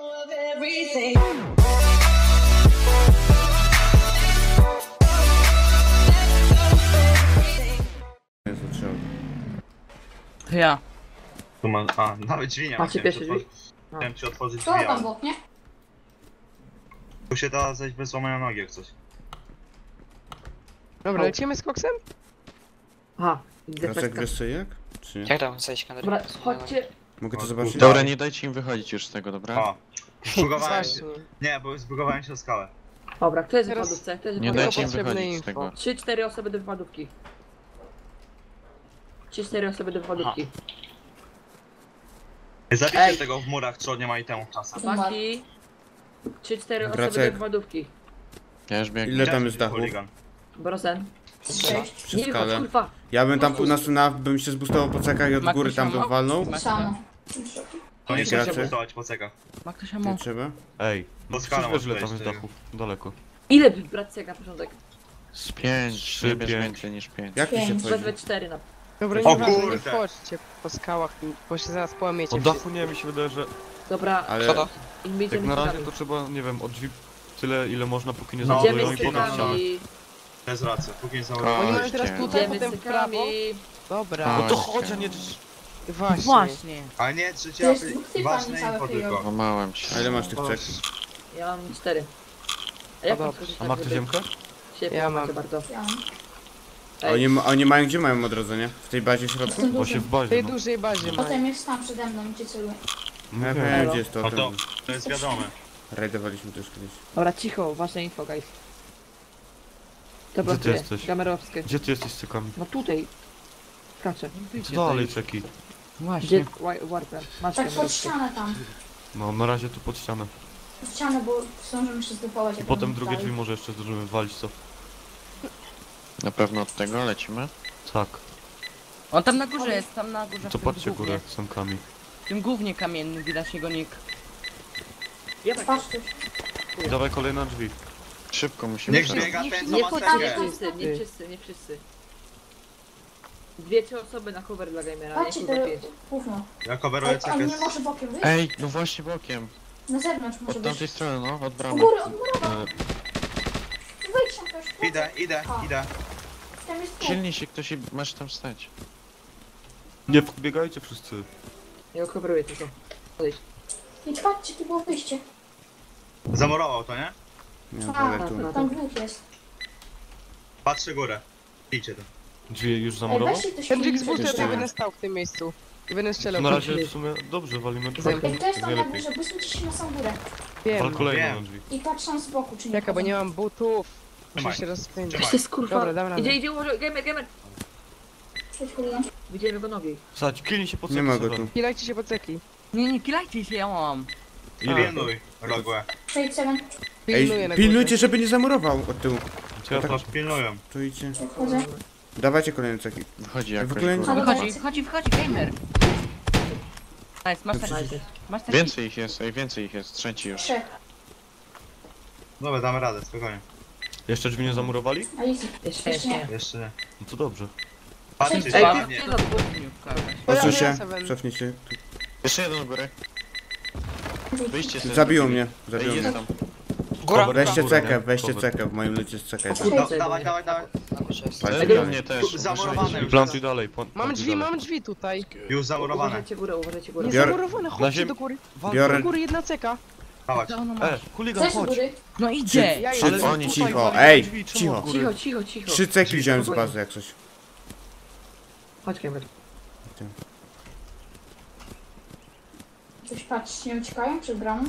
Ja. Tu ma... A, nawet drzwi nie ma. Macie pierwsze drzwi? Chciałem ci otworzyć Co drzwi, tam ale... w oknie? Tu się da zejść bez złamania nogi jak coś. Dobra, lecimy z koksem? Aha, Jacek, defekta. wiesz co jak? Czy nie? Jak tam zejść kamerę? Dobra, chodźcie. Mogę to O, zobaczyć? kurde. Dobra, nie dajcie im wychodzić już z tego, dobra? O! Zbugowałem się... Właśnie. Nie, bo zbugowałem się o skałę. Dobra, kto jest w Teraz- wypadówce? Kto jest w Nie Tylko dajcie im potrzebne wychodzić z info. tego. 3-4 osoby do wypadówki. 3-4 osoby do wypadówki. Nie zabijcie Ej. tego w murach, co nie ma itemu czasem. Chłopaki. 3-4 osoby do Wracek. wypadówki. Ja już biegnę. Ile tam jest Gdzie dachu? chuligan? Brosen. Sześć. Przy Nie wychodź, skale. kurwa. Ja bym tam bym się zbustował po cekach i od Ma góry ktoś tam bym ammo? walnął. Siano. To nie Gracze. trzeba bustować po cekach. Ma ktoś Nie ammo? trzeba? Ej, Bo przecież skala wiesz ile może tam jest wejść, dachu? Daleko. Ile brać cek na początek? Z 5, Trzy, nie bierz pięć. więcej niż 5. Jak ty się Pięć. wchodzi? Wezmę 4 na... Dobra, O nieważne, nie kurde. wchodźcie po skałach, bo się zaraz połamiecie. Od dachu nie, mi się wydaje, że Dobra, Ale... Co to? idziemy jak na razie cekami. to trzeba, nie wiem, od drzwi tyle ile można, póki nie No, zabudują Idziemy i potem ścianę. cekami. To jest racja, póki nie Oni założyłem. mają teraz tutaj, Idziemy potem w prawo. cekami. Dobra, No to chodź, a nie drż... właśnie. Właśnie. A nie, To trzecia, jest dwóch typa, ważne nie całe info trio. tylko. Złamałem się. A ile masz tych cek? Ja mam 4. A jak No mam dobrze. skoczyć A tak, ma ktoś żeby ziemkę? się Ja mam. połamać bardzo. Siano. Ej, Oni mają gdzie mają odrodzenie? W tej bazie w środku? Jestem Właśnie duży. w W bazie, tej no. dużej bazie ma. Potem jest tam przede mną, gdzie celuję. No Ja wiem. wiem gdzie jest to. No to, Ten... to jest wiadome. Rajdowaliśmy też kiedyś. Dobra, cicho, ważne info, guys. To Gdzie ty pracuje. jesteś? Gamerowskie. Gdzie ty jesteś z cykami? No tutaj. Skaczę. Co dalej, czeki? Gdzie Właśnie. Warper? Masz Tak pod gamerowskie. ścianę tam. No, na razie tu pod ścianę. Pod ścianę, bo zdążymy się zdepować. I potem drugie drzwi może jeszcze zdążymy walić, co? Na pewno od tego lecimy. Tak. On tam na górze jest, tam na górze. To w tym patrzcie gównie. górę z samkami. W tym głównie kamiennym widać jego nick. Patrz tu. Dawaj kolejne drzwi. Szybko musimy Niech zrobić. biega ten, co Nie ma chodźcie, cekę. nie wszyscy, nie wszyscy, nie wszyscy. 2-3 osoby na cover dla gamera, nie Patrzcie, kurwa to 5. gówno. Ja coveruję Ej, cekę on nie z... może bokiem wyjść? Ej, no właśnie bokiem. Na zewnątrz może Od tamtej wyjść. strony, no, od U bramy. góry, od góry. E, Wyjdź tam też. Idę. Tam jest tu. Silnij się ktoś i masz tam stać. Nie wbiegajcie wszyscy. Ja coveruję tylko. Odejdź. I patrzcie, tu było wyjście. Zamurował to, nie? Nie, A, wolę tu. tam dwóch jest. Patrzę górę. Idźcie tu. Drzwi już Ej, zamurował? weźcie to Hendrik silnik. zbustuje, to Jeszcze. będę stał w tym miejscu. I będę strzelał. Na razie w sumie dobrze, walimy drzwi. Ej, to jest tam Wie na lepiej. górze, bójcie się na sam górę. Wal Wiem. kolejne Wiem. na drzwi. I patrz tam z boku, czy nie Jaka, bo nie mam butów. Muszę Trzymaj. się rozpędzić. Trzymaj. To jest kurwa. Dobra, dam radę. Idzie, uważaj, gamer. Chodź, chuligan. Widziałem jego nogi. Sadź, kilnij się po Nie ma go Seven. tu. Pilajcie się po ceki. Nie, kilajcie się, ja mam. Pilnuj rogłe. Przejdź seven. Pilnuję Ej, na pilnujcie, górze. żeby nie zamurował od tyłu. Co ja tak- patrzę? Pilnują. Tu idźcie. Wchodzę. Dawajcie kolejne ceki. Wychodzi W jakoś. ogóle nie- kurwa. Wychodzi, gamer. Nice, masz taki. Masz taki. Więcej ich jest, ej, więcej ich jest. Trzeci już. Trzech. Dobra, damy radę, spokojnie. Jeszcze drzwi nie zamurowali? Alicji. Jeszcze nie. Jeszcze nie. No to dobrze. Patrzcie Ej, się Ej, na ty mnie. za dwóch. Odsuń się, Ja Seven. cofnijcie. Jeszcze jeden do góry. Wyjście sobie. Zabiją mnie, Ej, zabiją mnie. jest tam. Góra? Weźcie Góra, cekę, nie? weźcie Cover. cekę, w moim ludzie jest ceka. Kurde. Dawaj. Na górze jest. Patrzcie Ej, dalej. mnie też. Zamurowane już. Plantuj dalej. Mam plantuj drzwi, dalej. mam drzwi tutaj. Już zamurowane. Uważajcie górę, uważajcie górę. Nie Biorę- zamurowane, Na chodźcie ziem- do góry. Biorę... Do góry jedna ceka. Dawać. Co ono ma? Chuligan, Zejdź do chodź. góry. No idzie. Ja Trzy, jestem oni tutaj, cicho, walimy ej, drzwi, czemu cicho. od góry? Cicho. 3 ceki wziąłem z bazy jak coś. Chodź gamer. Coś patrz, nie uciekają przed bramą?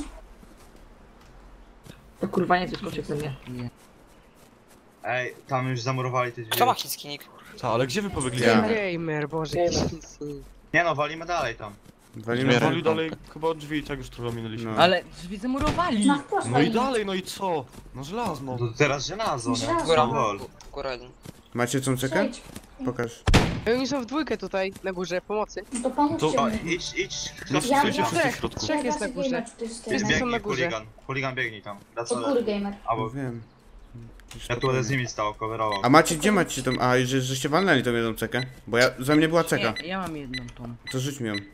To kurwa nie wyskoczy we mnie. Ej, tam już zamurowali te drzwi. Kto ma chiński nick? Co, ale gdzie wy pobiegli? Ja. Gamer, boże, Gamer. jakiś nic. Nie no, walimy dalej tam. Walimy Zbieram. Wali dalej chyba od drzwi, tak już trochę minęliśmy. No. Ale drzwi zamurowali. Na wprost No i walimy. dalej, no i co? No żelazno. To teraz żelazo, nie? Żelazo. Góra. Lol. Góra jeden. Macie tą cekę? Przejdź. Pokaż. Ej, oni są w dwójkę tutaj, na górze, pomocy. No to pomóżcie To mi. idź. No Ja- stójcie ja- wszyscy w środku. Trzech jest na górze. Gamer, czy to jest Wszyscy gamer? są na Biegnij, górze. chuligan. Chuligan biegnij tam. Od góry gamer. Albo Wiem. ja tu będę z nimi stał, coverował. A macie, gdzie macie tą... A, żeście walnęli tą jedną cekę? Bo ja, za mnie była ceka. Ja mam jedną tą. To rzuć mi ją.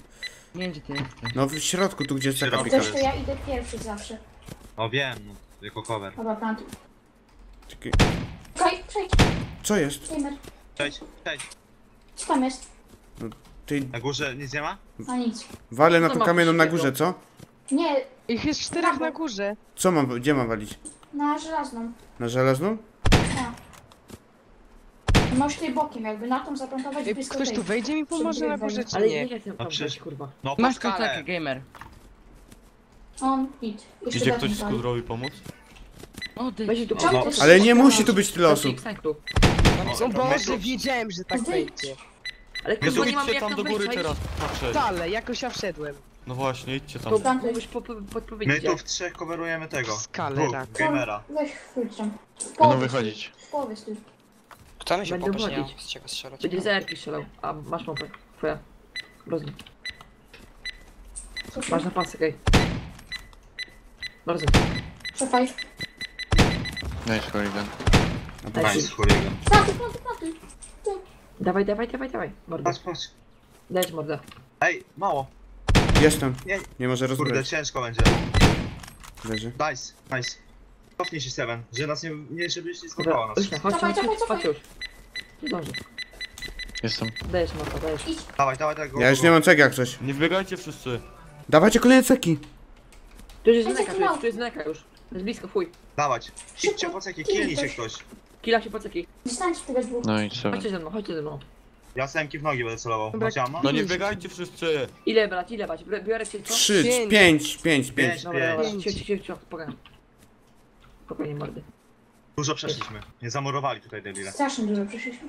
Nie wiem gdzie ty jesteś. No w środku, tu gdzie ceka Środku. pika. Zresztą ja idę pierwszy zawsze. O wiem, no, jako cover. Dobra, plantuj. Czekaj. Czekaj, przejdź, Co jest? gamer. Cześć. Co tam jest? Ty Na górze nic nie ma? A nic. walę na Co tą ma kamienną na takiego? górze, co? Nie, Ich jest 4 na górze. Co mam, gdzie mam walić? na żelazną. Na żelazną? Tak. Możesz tutaj bokiem jakby, na tą zaplantować Ej, blisko ktoś tej. tu wejdzie mi pomoże na górze, czy Ale nie? nie chcę tam przecież- wejść, kurwa. No po Masz tą skale. cekę, gamer. On, idź. Jeszcze Idzie raz ktoś mi z wali. kudrowi pomóc? Odejdź. Weź tu Czemu No. ty Ale się nie musi tu zatrzymałeś? być tyle osób. Stań tu. O Boże, wiedziałem, że tak Wyjdź. będzie. Ale Nie kurwa nie mam idźcie jak tam tam do góry wejść. teraz, patrzeć. Wcale, jakoś ja wszedłem. No właśnie, idźcie tam. To Plantuj. musisz My podpowiedzieć. tu w trzech coverujemy tego. Skale Dwóch, rak. gamera. Weź chwyć tam. W Będą połowie wychodzić. stój. W połowie stój. Kto mi się Będą popatrz, nie mam chodzić. z czego strzelać. Będzie zerki strzelał. A masz mopę. Twoja. Rozum. Co się? Masz na pasek, ej. Rozum. Cofaj. Nice, Hooligan. Nice, hooligan. Plantuj, plantuj, plantuj. Dawaj, dawaj, dawaj, dawaj. Mordę. Patrz, patrz. Dajesz mordę. Ej, mało. Jestem. Nie. Nie może Kurde, rozbrać. ciężko będzie. Leży. Nice, nice. Cofnij się Seven, że nas nie żebyś nie Dobra, złapało nas. Uśna, chodź, Cofaj, chodź, cofaj, chodź cofaj. już. Nie zdąży. Jestem. Dajesz mordę, dajesz. Idź. Dawaj, dawaj, dawaj, go. Ja już nie mam cegi jak coś. Nie wbiegajcie wszyscy. Dawajcie kolejne ceki. Tu jest Ej, neka, ceki tu jest neka już. Jest blisko, fuj. Dawać. Idźcie po ceki, kilnijcie ktoś. Kila się po ceki. Zostańcie tu we dwóch. No i co? Chodźcie ze mną, chodźcie ze mną. Ja semki w nogi będę celował. Dobra, Macie ammo? No nie wbiegajcie wszyscy. Ile brać, ile brać? Biorę cię co? 3, Pięć. 5, 5, 5. Pięć. Dobra, dobra, Pięć. cicho, spokojnie. Spokojnie, mordy. Dużo przeszliśmy. Nie zamurowali tutaj debile. Strasznie dużo przeszliśmy.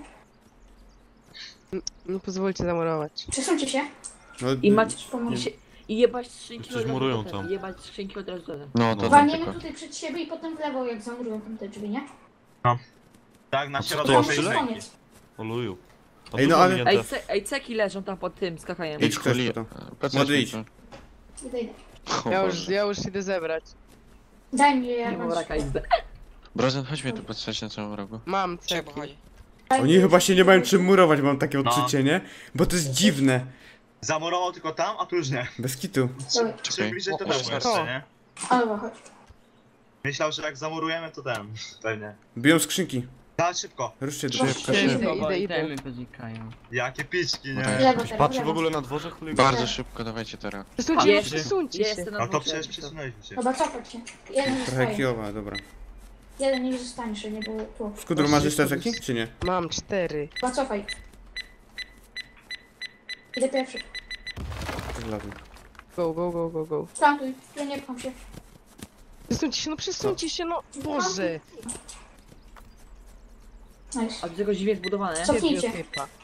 Nie pozwólcie zamurować. Przesuńcie się. No, I macie... Pomóż. I jebać skrzynki Coś murują do tam. Jebać skrzynki od razu do No to tam Walniemy tylko. tutaj przed siebie i potem w lewo, jak zamurują tam te drzwi, nie? Tak, na A co środek to Tam jest tej jest tyle? semki. koniec. Oluju. Ej, no ale- Ej, ceki leżą tam pod tym skakaniem. Idź ktoś po to. Młody, idź. Idę, idę. Ja już idę zebrać. Daj mi je, Nie jak mam masz. raka XD. Brazen, chodź mnie tu patrzeć na całym rogu. Mam Czego ceki. chodzi? Oni chyba się nie mają czym murować, mam takie odczucie, nie? Bo to jest dziwne. Zamurował tylko tam, a tu już nie. Bez kitu. Dobra, Czym bliżej to też O, jeszcze, nie? ale chodź. Myślał, że jak zamurujemy to ten. Pewnie. Biją skrzynki. Tak, szybko. Ruszcie do Szybko. szybko. Idę, idę. Itemy poznikają. Jakie piczki, nie? Okej. W lewo teraz, Patrzy w w lewo. ogóle na dworze chuligan. Bardzo szybko, dawajcie teraz. Przesuńcie, Jest. przesuńcie się. Jestem na No to dwóch, przecież to. przesunęliśmy się. Dobra, cofać się. Jeden Trochę zostaje. kijowa, dobra. Jeden niech zostanie, że nie było tu. Skudur, masz jeszcze ceki, czy nie? Mam 4. Chyba cofaj. Idę pierwszy. Żelazny. Go, go, go, go, go. Plantuj. Ja nie pcham się. Przesuńcie się, no Boże. Nice. A do tego drzwi jest budowane. Cofnijcie.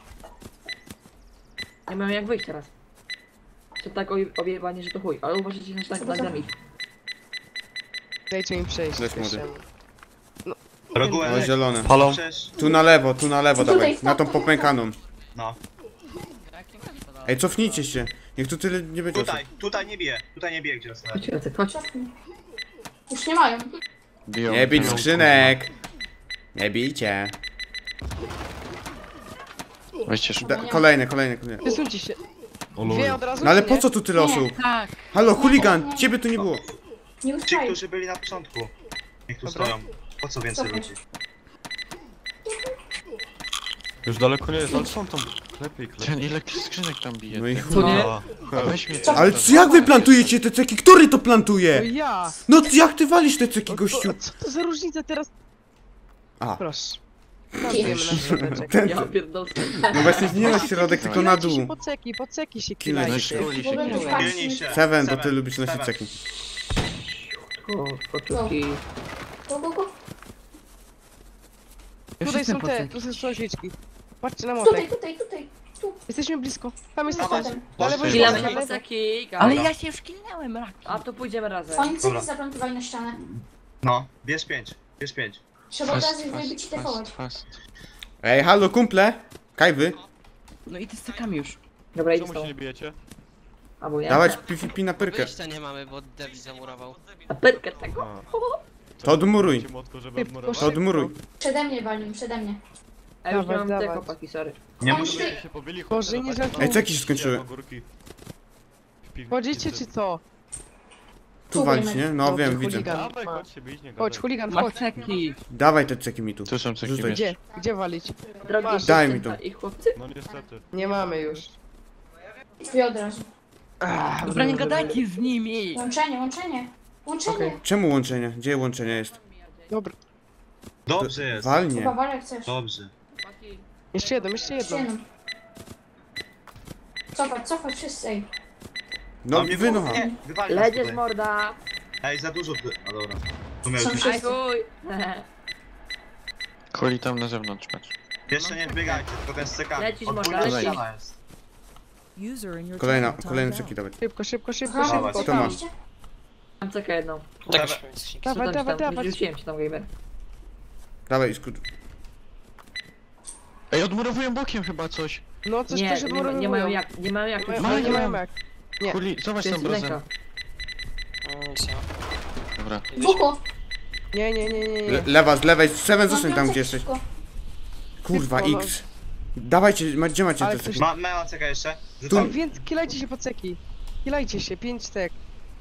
Nie mam jak wyjść teraz. Co tak objebanie, że to chuj. Ale uważajcie na tak na dynamit. Dajcie mi przejść. Leć, młody. pierwszemu. Regułę. O, zielone. Palą. Przecież. Tu na lewo Tutaj, dawaj. stop, Na tą stop, popękaną. No. Ej, cofnijcie się. Niech tu tyle nie będzie osób. Tutaj nie bije. Tutaj nie bije, gdzie nas Chodź, Jacek, chodź. Cofnij. Już nie mają. Biją. Nie bić biją. skrzynek. Nie bijcie. Weźcie szybko. Kolejne. Przesuńcie się. Dwie Oluju. od razu, No ale czy po nie? co tu tyle Nie. osób? Tak. Halo, chuligan! Ciebie tu nie było. Nie Ci, ustaje. którzy byli na początku. Niech tu Dobra. stoją. Po co więcej Cofnij. ludzi? Już daleko nie jest, ale są tam. Lepiej, Ten ile skrzynek tam bije? No i ty? chuj. nie? A, Weź mnie Ale co, jak wy plantujecie te ceki? Który to No plantuje? ja. No jak ty walisz te ceki, O, gościu? co to za różnica teraz? A. Proszę. Plantujemy na środeczek. Ten, Ja pierdolę. no właśnie nie na środek, tylko na Kilajcie się dół. po ceki się Kilajcie kilajcie. No i szkuli W ogóle się. to kilka. Pilnij się. Seven, bo ty lubisz nosić Seven. ceki. Kotówki. Go, go, go. Tutaj są te, tu. tu są sąsiedzki. Patrzcie na Tutaj, motek. tutaj, tutaj. Tu. Jesteśmy blisko. Tam jest Dawaj. ten. Na lewo Kilamy i Kilamy na się lewo. po ceki. Ale Dobra. ja się już kilnęłem, raki. A to pójdziemy razem. Oni Dobra. ceki zaplantowali na ścianę. No, bierz 5. Bierz 5. Trzeba od Fast, razu wybić i fast, defować. fast. Ej, halo, kumple! Kajwy, No i ty z cekami już. Dobra, idź czemu z się tą. nie bijecie? Albo nie. dawać PvP na pyrkę. Wyjścia nie mamy, bo Devi zamurował. A pyrkę tego? A. To odmuruj. Dajcie młotko, żeby Szybko, odmurować. To odmuruj. Przede mnie walnij, przede mnie. A już nie Dawać, mam te dawać. chłopaki, sorry. Nie On musi. tutaj- się pobili, Boże, nie chłopcy, żartuję. Ej, ceki się skończyły. do górki. Klepik. Chodzicie czy co? Tu walić, nie? No Dobrze, wiem, widzę. chuligan. Dawaj, chodź się bić, nie gadaj. Chodź, chuligan, Masz chodź. ceki. Dawaj te ceki mi tu. Tu są ceki Rzucaj. jeszcze. Gdzie walić? Drogi Daj mi dziewczęta to. i chłopcy. No niestety. Nie mamy już. Drzwi od razu. Dobra, nie gadajcie z nimi. Łączenie, łączenie. Łączenie. Okej. Czemu łączenie? Gdzie łączenie jest? Dobra. Dobrze jest. Walnie. Chyba walek chcesz. Dobrze. Jeszcze jedną, jeszcze jedną. Jedną. Cofać wszyscy. Ej. No mnie wy no. było- Nie, wywali nas Ledzie z tutaj. morda. Ej, za dużo. A dobra. Tu miałeś Są być. wszyscy. Chuj. Kuli tam na zewnątrz, patrz. Jeszcze nie wbiegajcie, tylko ten z cekami. Lecisz, Od morda, góry lecisz. ściana jest. Kolejne ceki dawać. Szybko, szybko, szybko, Aha, szybko. Kto co ma? robicie? Mam cekę jedną. Tak, Dawaj, dawaj, dawaj. Wyrzuciłem się tam, gamer. Dawaj, skrót. Ej, odmurowują bokiem chyba coś. No coś Nie, też nie mają jak, nie mają jak. Nie mają jak. Nie. Kuli, zobacz To tam jest brozem. ręka. Dobra. Buko. Nie, nie, nie, nie, nie. Lewa, z lewej, Seven zostań tam Mam gdzie jesteś. szybko. Kurwa, Szybko, no. X. Dawajcie, gdzie macie Ale te ktoś- ceki? Mała ceka jeszcze. Tak, Rzucam. więc kilajcie się po ceki. Kilajcie się, 5 cek.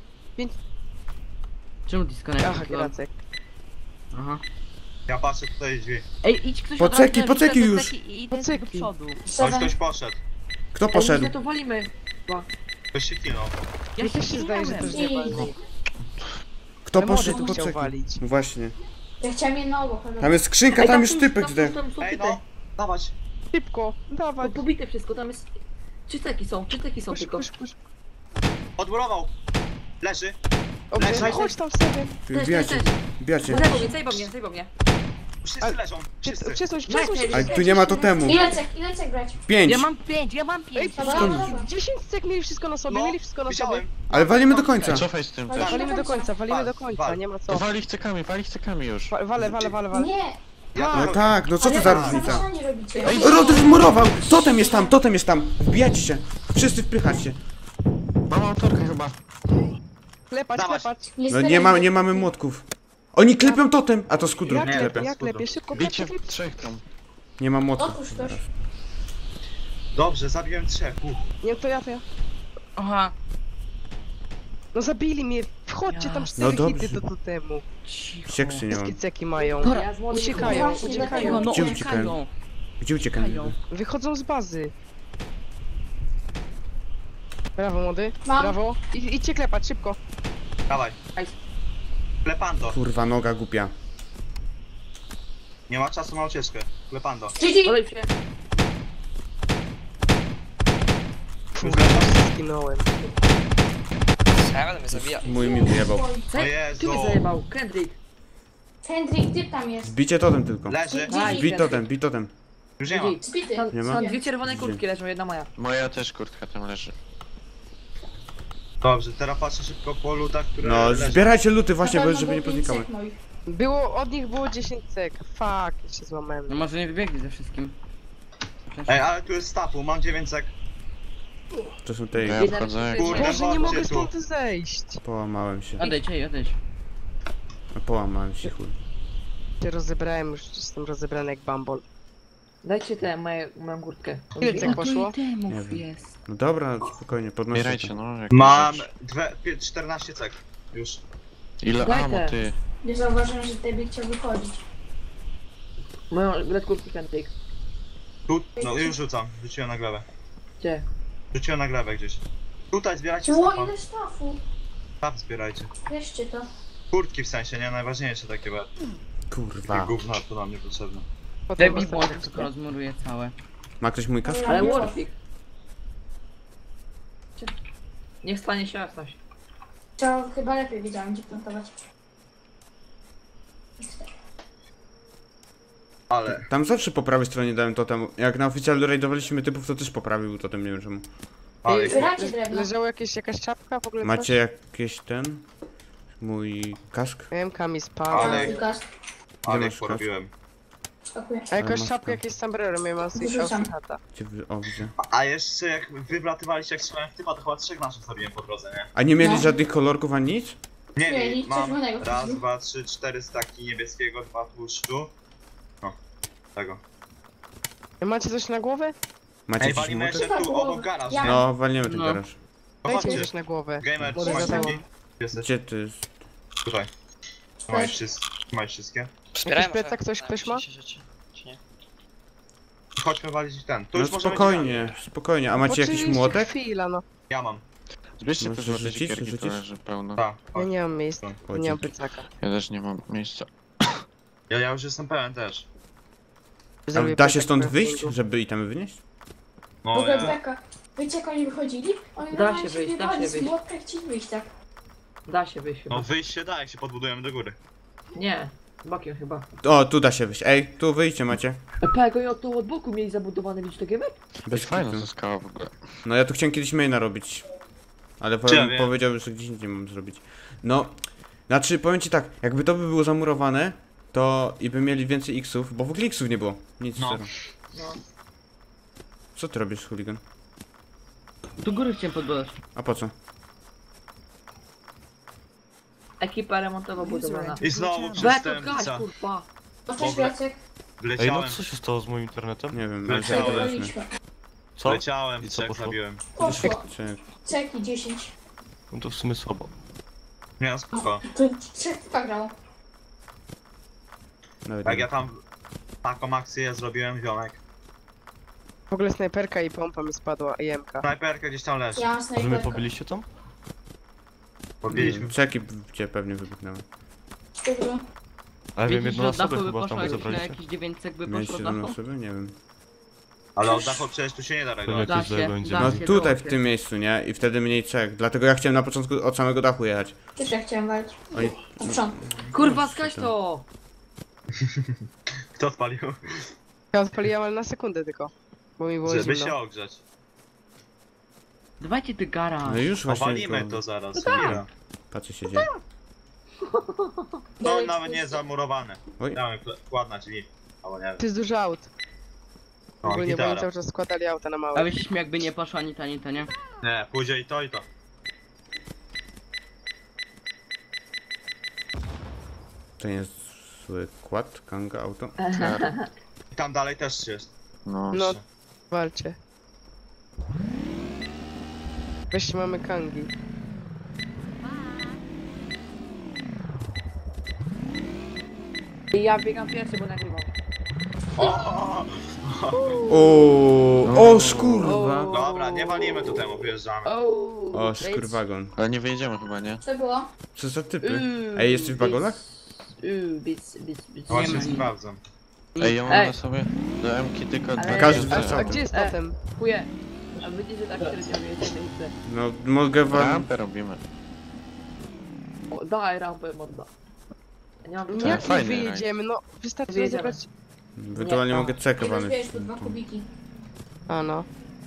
Czemu disconnect? Aha, gracek. Aha. Ja patrzę tutaj drzwi. Ej, idź ktoś Po od razu ceki, na po listę ceki do już. ceki I Po do ceki. przodu. Ktoś Seven. ktoś poszedł. Kto Ej, poszedł? my to walimy. Ktoś się kinął. Mi też się zdaje, że miałem. też nie I- walnął. Kto Ja może poszedł tu po chciał ceki? walić. No właśnie. Ja chciałem jedno obok. ale- Tam jest skrzynka, tam już typek zdech. Tam są Ej typy. no, dawać. Szybko, dawaj. Pobite wszystko, tam jest... Czyteki są tylko. Szybko, szybko. Odmurował. Leży. Okej, Leży. chodź tam Seven. Wbijacie, wbijacie. Zajbą mnie. Wszyscy Ale- leżą. Wszyscy. Przesuń się. Ale tu nie ma totemu. Ile cek brać? 5. Ja mam 5. Ej, Dobra, dobra. 10 cek mieli wszystko na sobie, No, mieli wszystko na sobie. widziałem. Ale walimy do końca. Cofaj z tym też. Walimy do końca, walimy do końca, Wal. nie ma co. Wali ich cekami już. Wale. Nie. Ja No to tak, no co to ale za wy różnica? zamieszanie robicie. Rodry zmurował! Totem jest tam! Wbijacie się! Wszyscy wpychacie. Mam autorkę chyba. Klepać, Dawać. klepać. No nie mamy młotków. Oni klepią totem! A to skudru Ja klepię, klepie. ja klepię, szybko Bicie klepie. w trzech tam. Nie ma młotków. Otwórz ktoś. Dobrze, zabiłem 3. Nie, to ja. Aha. No zabili mnie, wchodźcie tam 4 No hity dobrze. do totemu. Cicho. Sieksy nie mam. Wszystkie ceki mają. Ja z młodym Uciekają, Właśnie, uciekają. No Gdzie uciekają. Gdzie uciekają? Wychodzą z bazy. Brawo młody, Mam. brawo. Idźcie klepać, szybko. Dawaj. Klepando. Kurwa, noga głupia. Nie ma czasu na ucieczkę. Klepando. GG. Olej się. Zginąłem. Seven mnie zabija. Mój mi wyjebał. O Ty Jezu. mnie zajebał. Kendrick. Kendrick, typ tam jest. Wbicie totem tylko. Leży. Daj. Bij totem. Już nie ma. Zbity. Nie ma? Są dwie czerwone kurtki leżą, jedna moja. Moja też kurtka tam leży. Dobrze, teraz patrzę szybko po lutach, które No, leżą. zbierajcie luty właśnie, Na bo pewno żeby nie było pięć poznikały. cek moich. Od nich było 10 cek. Fuck, jeszcze złamałem. No może nie wybiegli ze wszystkim. Ej, ale tu jest stafu, mam 9 sek. To są te... Ja wchodzę jak Kurde, Boże, nie chodźcie mogę tu. stąd zejść. Połamałem się. Odejdź, odejdź. Połamałem się, chuj. Się rozebrałem, już jestem rozebrany jak bambol. Dajcie tę moją kurtkę. Ile cek poszło? Nie Temów wiem. jest. No dobra, spokojnie, podnoszę Zbierajcie to. no. Jak Mam możecie. 14 cek. Już. Ile Daj amo te. ty? Nie zauważyłem, że Debbie chciał wychodzić. Moją red kurtkę Kendrick. Tu, no już rzucam. Rzuciłem na glebę. Gdzie? Rzuciłem na glebę gdzieś. Tutaj zbierajcie O, stafa. ile sztafu. Staf zbierajcie. Bierzcie to. Kurtki w sensie, nie? Najważniejsze takie be. Kurwa. Gówno to nam niepotrzebne. Potem Debbie ostatnie Błąd tylko rozmuruje całe. Ma ktoś mój kask? Ale Warfik. Niech stanie się jasność. To chyba lepiej wiedziałem, gdzie plantować. Ale. Tam zawsze po prawej stronie dałem totem. Jak na oficjalu raidowaliśmy typów, to też poprawił totem, nie wiem czemu. Ale. Zbieracie drewno. Leżało jakaś czapka w ogóle? Macie jakieś ten? Mój kask? MK mi spadł. Ale- Lukas, Ale masz porobiłem. skakuję. A jakaś masz czapka, tam. jakieś sombrero miałem z Wyrzucam. chata. Gdzie wy... O, widzę. A jeszcze jak wy wlatywaliście jak strzelałem w typa, to chyba 3 naszych zabiłem po drodze, nie? A nie mieli No. żadnych kolorków ani nic? Nie, Mieli, nie, mam czerwonego raz, wtedy. 2, 3, 4 staki niebieskiego, 2 tłuszczu. No, tego. Macie coś na głowę? Macie Ej, jakiś walimy młotek? jeszcze tu, obok garaż, Ja- nie? No, walniemy ten No. garaż. No Dajcie mi chodźcie. też na głowę. Gamer, Może trzymaj za wszystkie. Jesteś Gdzie ty jest? tutaj. Trzymaj wszystkie. Wspierałem plecak ktoś ma? Czy nie? Chodźmy walić ten. To No już możemy spokojnie, spokojnie. A macie jakiś Oczywiście, młotek? chwila, no. Ja mam. Zbierzcie te Możesz złote rzucić? siekierki, to Rzucisz? leży pełno. Tak. Ja nie mam miejsca. Chodź. Nie mam plecaka. Ja też nie mam miejsca. Ja już jestem pełen też. A Zrobię da się plecak stąd craftingu. wyjść, żeby itemy wynieść? W No ogóle ja... beka. Wiecie jak oni wychodzili? Oni Da normalnie się wyjść, da wjebali się z wyjść. młotka i chcieli wyjść, tak. Da się wyjść chyba. No wyjść się da, jak się podbudujemy do góry. Nie, bokiem chyba. O, tu da się wyjść. Ej, tu wyjście macie. Pego i tu od boku mieli zabudowane, widzisz takie giemek? Bez Fajna kitu. ta skała w ogóle. No ja tu chciałem kiedyś maina robić. Ale Czy ja wiem? powiedział, że gdzieś indziej mam zrobić. No, znaczy powiem ci tak, jakby to by było zamurowane, to i by mieli więcej X-ów, bo w ogóle X-ów nie było. Nic No. zero. No. Co ty robisz, chuligan? Tu góry chciałem podbudować. A po co? Ekipa remontowa budowana. I znowu Beto, przestępca. gaś, kurwa. Ostatni Dobra. Jacek. Ej, no Wleciałem, co się stało z moim internetem? Nie wiem, Leciałem. ale Przegraliśmy. Co? wleciałem, I co trzech poszło? zabiłem. Poszło. Czek, Ceki 10. No to w sumie słabo. Nie no spoko. To 3 grało. nawet Jak nie ja tam taką akcję zrobiłem, ziomek. W ogóle snajperka i pompa mi spadła, i MK. Snajperka gdzieś tam leży. Ja mam Może mnie snajperkę. pobiliście tam? Podbiliśmy. Czeki cię pewnie wybuchnęły. Dobra. Ale wiem, Widzisz, jedną że od osobę dachu by chyba poszło tam jakieś na zabraliście. jakieś 9 cek by Miałeś poszło 7 dachu? osoby? Nie wiem. Ale od dachu przecież tu się nie da Pewnie reagować. Da jakieś się, zajebędzie. da No się, tutaj w dobrze. tym miejscu, nie? I wtedy mniej czek. Dlatego ja chciałem na początku od samego dachu jechać. Też ja chciałem walczyć. Oj, Od początku. Kurwa, skaś to! Kto odpalił? Ja odpaliłam, ale na sekundę tylko. Bo mi było Żeby zimno. się ogrzeć. Dawajcie ty garaż. no już właśnie. Powalimy go- to zaraz. Chwila. Patrz co się dzieje. To nawet nie jest zamurowane. Oj. Damy wkład na drzwi. Albo nie wiem. To jest dużo aut. O, Ogólnie, bo oni gitara. cały czas składali auta na A małe. byśmy jakby nie poszło ani to, nie? Nie, pójdzie i to i to. To nie jest zły kład, kanga, auto. I tam dalej też jest. No, No, walcie. Weźcie, mamy kangi. I ja biegam pierwszy, bo nagrywam. O, skurwa. Dobra, nie walimy tu temu, wyjeżdżamy. O, skurwagon. ale nie wyjedziemy chyba, nie? Co było? Co za typy? Ej, jesteś w wagonach? Bic. Właśnie ma. sprawdzam. Ej, ja mam Ej. na sobie do M-ki tylko Ale- 2 Każdy tysiące. wracał. A gdzie jest totem? Chuje. A widzicie, że tak średnio jedziemy i chcę. No, mogę wam... Rampę robimy. O, daj rampę, morda. Ja nie mam Tak, Jak nie fajny wyjedziemy? No, wystarczy Wyjedziemy. rozebrać... Ewentualnie Nie, mogę cekę Nie walnąć. rozbierz tu 2 kubiki. A no.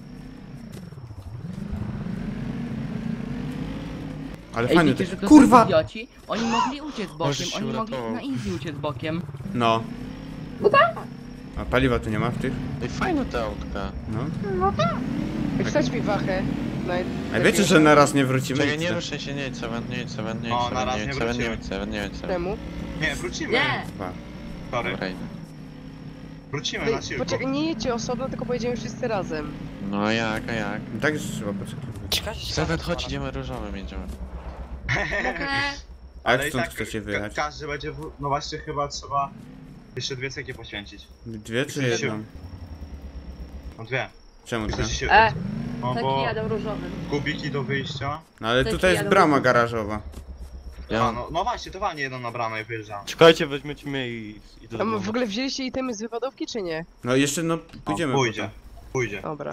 Ale Ej, fajny wiecie, to... że to Kurwa! są idioci? Oni mogli uciec bokiem, Możeś się oni mogli uratował. na easy uciec bokiem. No. A paliwa tu nie ma w tych? Ej, fajna ta autka. No. Wstać mi wachę. A wiecie, że na raz nie wrócimy? Czekaj, nic nie nie- ruszaj się, nie jedź 7, nie jedź 7, nie O, jedź 7, na raz nie jedź nie 7, nie wrócimy. jedź 7, nie jedź 7. Czemu? Nie, wrócimy. Nie! Pa. Sorry. Dobra, idę. Wrócimy Ej, na siłku. poczekaj, nie jedźcie osobno, tylko pojedziemy wszyscy razem. No a jak? Tak jest trzeba poczekać. Czekajcie, Seven, chodź, idziemy różowym, jedziemy. A jak Ale i stąd tak chcecie wyjechać? każdy będzie... No właśnie chyba trzeba jeszcze 2 ceki poświęcić. Dwie czy Chcecie się- jedną? No 2. Czemu dwie? Chcecie się... No Taki bo jadę różowym. kubiki do wyjścia. No ale Taki tutaj jest jadą brama różowym. garażowa. Ja A, no właśnie, to walnie jedną na bramę i wyjeżdżamy. Czekajcie, weźmiecie mnie i idę do A domu. w ogóle wzięliście itemy z wypadówki, czy nie? No jeszcze no O, pójdziemy. pójdzie. potem. Pójdzie. Dobra.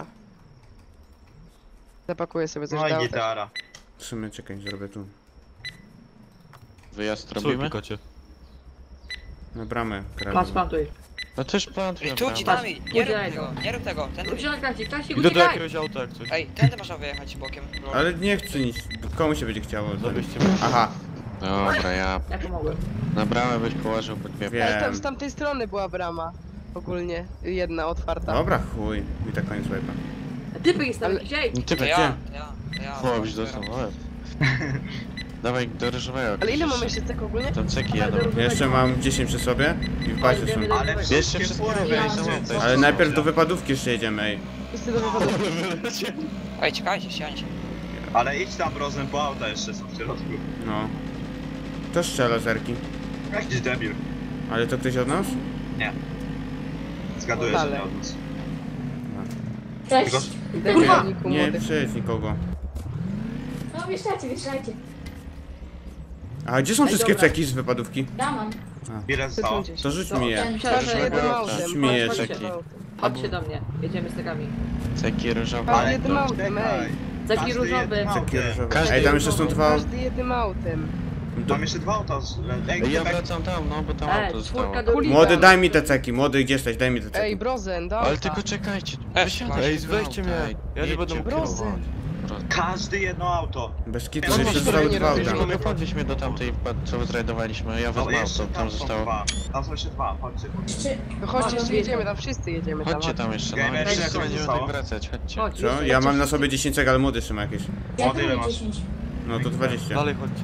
Zapakuję sobie coś No do i auta. gitara. W sumie czekaj, zrobię tu. wyjazd Co wy robimy? pikacie? Na bramę Patrz, garażową. plantuj. No też plantuj Ej, tu naprawdę. dzidami, nie rób Udzielaj tego, nie rób tego. Tędy, Uciekaj, Kasik, Kasik, Idę do uciekaj! jakiegoś auta jak coś. ej, tędy można wyjechać bokiem. Ale nie chcę nic. Komu się będzie chciało? Zabierzcie mnie. Aha, Dobra, ja Ja pomogłem. na bramę byś położył po dwie. Ej, tam wiem. z tamtej strony była brama. Ogólnie. Jedna otwarta. Dobra, chuj. I tak koniec wipe'a. Typy jest tam Ale- jakiś, ej! Ty To Gdzie? ja. Chłopś dostał, ale... Dawaj do ryżowego. Ale ile mamy jeszcze cek ogólnie? Tam ceki jadą. Jeszcze mam 10 przy sobie i w bazie są. Ale Jeszcze wszystkie wszystkie fury robię, weźcie, co Ale ty najpierw do robisz? wypadówki jeszcze jedziemy, ej. Wszyscy do wypadówki. Ej, czekajcie, siądźcie. Ale idź tam Brozen, po auta jeszcze są w środku. No. To strzela zerki. Jakiś debil. Ale to ktoś od nas? Nie. Zgaduję, że nie od nas. Cześć. Tylko- Debilniku Nie, młody. przejdź nikogo. No wieszajcie. A gdzie są wszystkie dobra. ceki z wypadówki? Ja mam. Ile zostało? To rzuć mi je. Ten Każdy jednym Chodź, autem. mi je, Chodź, czeki. chodź. Chodźcie do mnie, jedziemy z tekami. Ceki różowe. Każdy Ale jednym to autem, czekaj. ej. Ceki Każdy różowe. jednym autem. Ceki różowe. Każdy Ej, tam jeszcze są dwa... Każdy jednym autem. Mam jeszcze 2 auta. Ej, Ja Tymek, wracam tam, no bo tam auto zostało. Czwórka do Chuligan. Młody, daj mi te ceki. Młody, gdzie jesteś? Daj mi te Ej, ceki. Brozen, dawaj. Ale tylko czekajcie. Ej, Wysiadajcie ej, z weźcie auta, mnie. ej. Ja nie będę Jedźcie. mógł Brozen. kierować. każdy jedno auto. Bez kitu, No, że jeszcze może zostały nie dwa robisz, auta. Mogę podwieźć mnie do tamtej, co zrajdowaliśmy. Ja No wezmę jeszcze auto, tam są zostało. 2. Tam są jeszcze 2, chodźcie. To chodźcie, jeszcze jedziemy, tam wszyscy jedziemy. Chodźcie tam jeszcze, no. Gamer, Jeszcze ile będziemy zostało? tak wracać, chodźcie. Chodź, Co? Ja mam na sobie 10 cek, ale młody trzyma jakieś. Ja Młody, ile mam masz? 10. No to 20. Dalej chodźcie.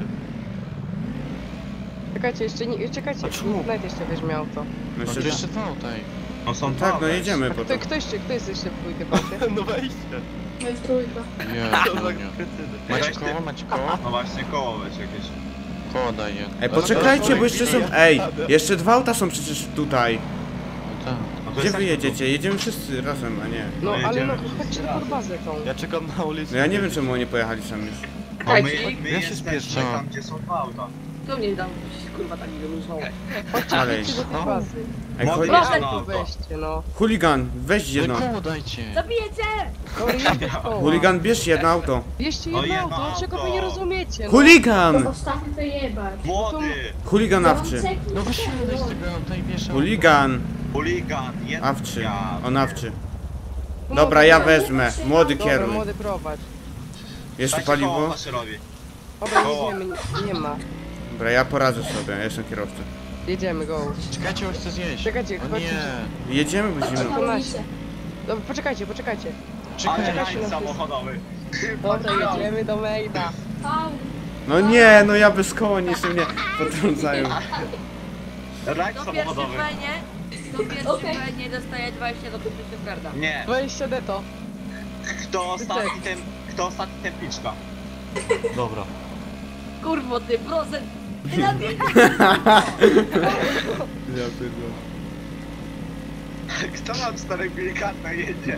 Czekajcie, jeszcze nie, czekajcie, A czemu? nawet jeszcze weźmie auto. No No jeszcze to jeszcze dwa auta, ej. No są tak, no dwa, jedziemy A potem. kto jest jeszcze w dwójkę, patrzcie? No weźcie. No i w trójkę. Jezu, To za nie. kretyny. Macie Weź ty. koło, macie koło? No właśnie, koło weź jakieś. Koło daję. Ej, poczekajcie, bo jeszcze są... Ej, jeszcze dwa auta są przecież tutaj. No tak. No to Gdzie jest wy tak- jedziecie? Jedziemy wszyscy razem, a nie. No, No ale no, jedziemy. chodźcie pod bazę tą. Ja czekam na ulicy. No ja nie wiem czemu oni pojechali sami już. No my, Czekajcie. my Ja się jesteśmy spieszę. tam, gdzie są 2 auta. To mnie tam kurwa tak wyróżnął. Chodźcie, Ale chodźcie do tej no. bazy. Ej, Mogę chodź... jechać Proszę, na Tu auto. weźcie, no. Chuligan, weź No jedno. koło dajcie. Zabijecie! Dobra, jedźcie w koło. Chuligan, bierz jedno auto. Bierzcie No jedno jedno auto, czego wy auto. nie rozumiecie? No. Chuligan! To ostatnio to jebać. Młody! Chuligan awczy. No wysiadaj z tego auta i bierz auto. Chuligan Chuligan, jeden. awczy. Ja. On awczy. No, Dobra, ja wezmę. Młody Dobra, kieruj. młody prowadź. Jeszcze Dajcie koło paliwo? Waszerowi. Dobra, Koło. jedziemy, nie ma. Dobra, ja poradzę sobie, ja jestem kierowcą. Jedziemy, go. Czekajcie, bo chcę zjeść. Czekajcie, O chodźcie. nie. Jedziemy, bo zimno. Na ulicę. Dobra, poczekajcie. Ale Czekaj. rajd samochodowy. Dobra, jedziemy do Mejda. Au. No nie, no ja bez koła nie się mnie potrącają. Rajd Kto pierwszy samochodowy. fajnie dostaje 20 do tysięcy karda. Nie. 20 deto. Kto ostatni ten piczka? Dobra. Kurwo ty, procent! Ty na mnie! Ja pierdolę. Kto ma 4 delikatno jedzie?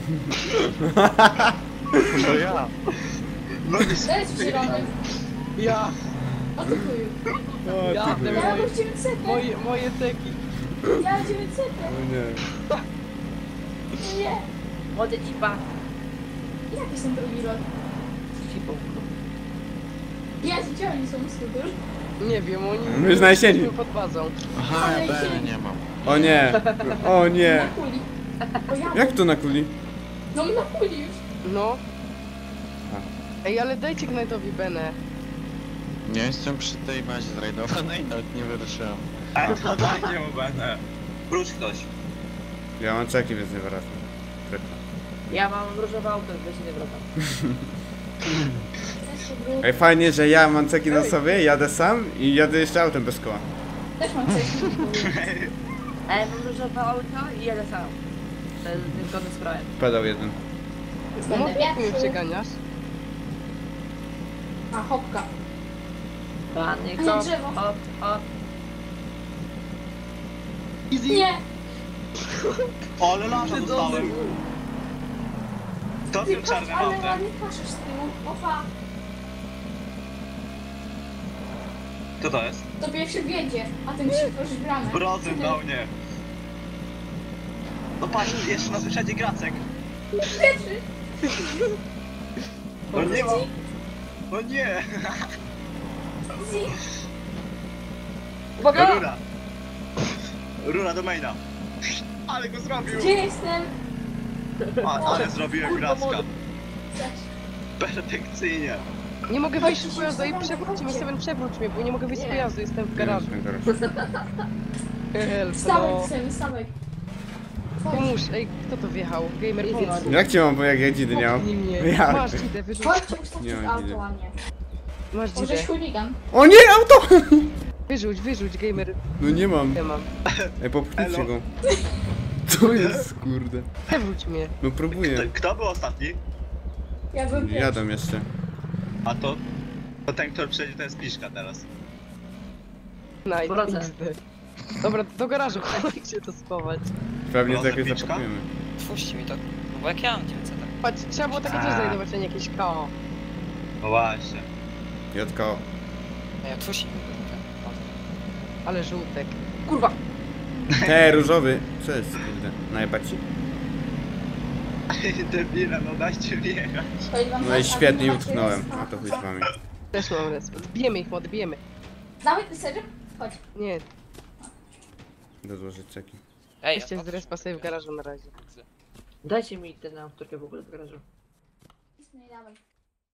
No ja. No To jest zielony. Ja. O ty chuju. Ja, te Ja moje, mam 900. moje teki. Ja mam 900. O nie. Nie. Młody cipa. Jak jest ten drugi rok? Cipą. Jezu, gdzie oni są skuter? Nie wiem, oni... My znalezieni. jesteśmy pod bazą. Aha, ja BN nie mam. O nie. O nie. Na kuli. O ja. Jak to na kuli? No na kuli już. No. Ej, ale dajcie Knightowi Benę. Ja jestem przy tej bazie zrajdowanej, nawet nie wyruszyłem. to dajcie mu będę. Wróć ktoś. Ja mam ceki, więc nie wracam. Ja mam różowe auto, więc nie wracam. Też się wróć. Ej, fajnie, że ja mam ceki na sobie, jadę sam i jadę jeszcze autem bez koła. Też mam coś. A ja mam różowe auto i jadę sam. To jest zgodne z prawem. Pedał jeden. No, Będę jak mnie pierwszy. przeganiasz? A hopka. Panie, A nie, hop, drzewo. hop, hop. Nie. O, ale lata dostałem. Kto Ty tym patrz, czarnym ale autem? ładnie patrzysz z tyłu. Opa. Kto to jest? To pierwszy wiedzie, a ten się pożegnamy. Brozem dał mnie. No patrz, jeszcze na wysiadzie Gracek. Pierwszy. No nie ma. No nie. Zi. Uwaga! Rura. Rura do maina. Ale go zrobił. Gdzie jestem? Ale zrobiłem Gracka. Cześć. Perfekcyjnie. Nie mogę wyjść z pojazdu i przewróć mnie, Steven, przewróć mnie, bo nie mogę wyjść z pojazdu, jestem w garażu. Help, Wstawaj, no. Sam, wstawaj. Chodź. Pomóż, ej, kto to wjechał? Gamer, pomóż. Jak cię mam, bo jak ja dzidy nie mam? Popchnij mnie. Jak? Masz dzidę, wyrzuć. Chodźcie, ustawcie Nie mam auto widzę. ładnie. Masz dzidę. Możesz chuligan. O nie, auto! Wyrzuć, gamer. No nie mam. Ja mam. Ej, popchnijcie Elo. go. To jest, kurde. Przewróć mnie. No próbuję. Kto był ostatni? Ja bym pierwszy. Jadę jeszcze. A to ten, kto przejdzie, to jest Piszka teraz. Nice, Wracam. XD. Dobra, do garażu chodźcie to schować. Pewnie Proszę, tak je piczka? zapakujemy. Otwórzcie mi to. No bo jak ja mam 900. Patrz, trzeba było takie też znajdować, a nie jakieś KO. No właśnie. Jotko. Ej, otwórzcie mi to. Ale żółtek. Kurwa! Te, różowy. Co jest, kurde? Najebać ci? Debile, no dajcie wjechać. To ile wam No i dasz? świetnie A wy macie utknąłem. respa? A to chuj z wami. Też mam resp. Bijemy ich, młody, bijemy. Dawaj, ty serio? Chodź. Nie, Do złożyć ceki. Ej, jesteście z respa sobie w garażu na razie. Dajcie mi tę autorkę w ogóle do garażu. Nie dawaj.